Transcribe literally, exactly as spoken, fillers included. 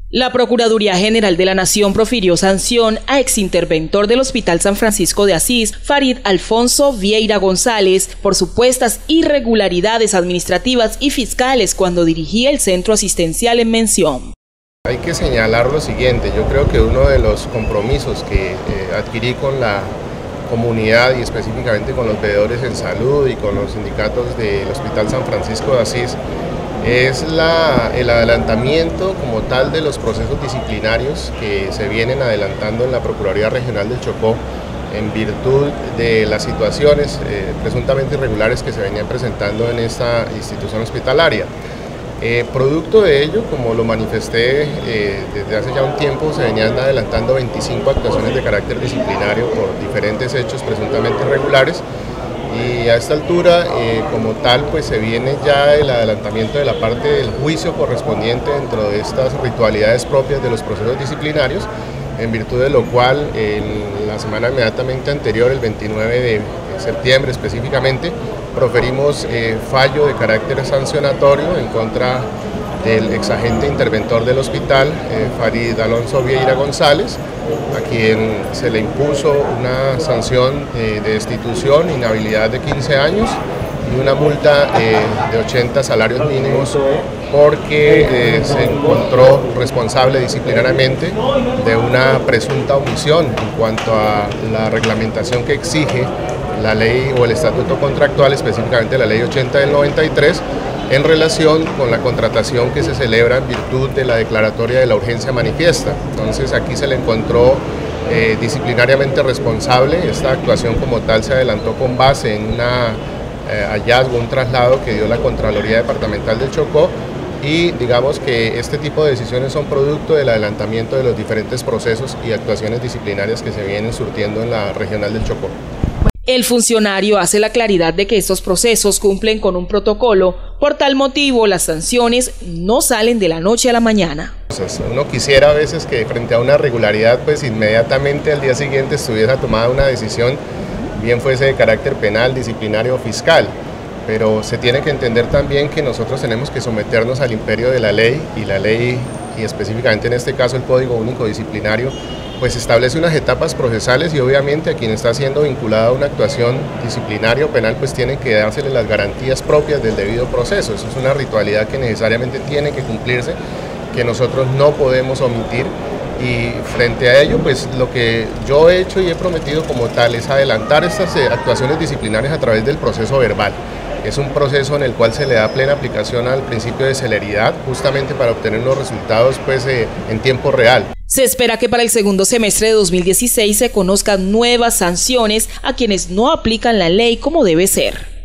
La Procuraduría General de la Nación profirió sanción a exinterventor del Hospital San Francisco de Asís, Farid Alfonso Vieira González, por supuestas irregularidades administrativas y fiscales cuando dirigía el centro asistencial en mención. Hay que señalar lo siguiente: yo creo que uno de los compromisos que eh, adquirí con la comunidad y específicamente con los veedores en salud y con los sindicatos del Hospital San Francisco de Asís es la, el adelantamiento como tal de los procesos disciplinarios que se vienen adelantando en la Procuraduría Regional del Chocó en virtud de las situaciones eh, presuntamente irregulares que se venían presentando en esta institución hospitalaria. Eh, producto de ello, como lo manifesté eh, desde hace ya un tiempo, se venían adelantando veinticinco actuaciones de carácter disciplinario por diferentes hechos presuntamente irregulares. Y a esta altura, eh, como tal, pues se viene ya el adelantamiento de la parte del juicio correspondiente dentro de estas ritualidades propias de los procesos disciplinarios, en virtud de lo cual en la semana inmediatamente anterior, el veintinueve de septiembre específicamente, proferimos eh, fallo de carácter sancionatorio en contra del exagente interventor del hospital, eh, Farid Alfonso Vieira González, a quien se le impuso una sanción eh, de destitución, inhabilidad de quince años y una multa eh, de ochenta salarios mínimos porque eh, se encontró responsable disciplinariamente de una presunta omisión en cuanto a la reglamentación que exige la ley o el estatuto contractual, específicamente la ley ochenta del noventa y tres, en relación con la contratación que se celebra en virtud de la declaratoria de la urgencia manifiesta. Entonces aquí se le encontró eh, disciplinariamente responsable. Esta actuación como tal se adelantó con base en un eh, hallazgo, un traslado que dio la Contraloría Departamental del Chocó, y digamos que este tipo de decisiones son producto del adelantamiento de los diferentes procesos y actuaciones disciplinarias que se vienen surtiendo en la Regional del Chocó. El funcionario hace la claridad de que estos procesos cumplen con un protocolo, por tal motivo las sanciones no salen de la noche a la mañana. Uno quisiera a veces que frente a una irregularidad pues inmediatamente al día siguiente estuviera tomada una decisión, bien fuese de carácter penal, disciplinario o fiscal, pero se tiene que entender también que nosotros tenemos que someternos al imperio de la ley, y la ley, y específicamente en este caso el Código Único Disciplinario, pues establece unas etapas procesales, y obviamente a quien está siendo vinculado a una actuación disciplinaria o penal pues tiene que dársele las garantías propias del debido proceso. Eso es una ritualidad que necesariamente tiene que cumplirse, que nosotros no podemos omitir, y frente a ello pues lo que yo he hecho y he prometido como tal es adelantar estas actuaciones disciplinarias a través del proceso verbal. Es un proceso en el cual se le da plena aplicación al principio de celeridad, justamente para obtener unos resultados pues, eh, en tiempo real. Se espera que para el segundo semestre de dos mil dieciséis se conozcan nuevas sanciones a quienes no aplican la ley como debe ser.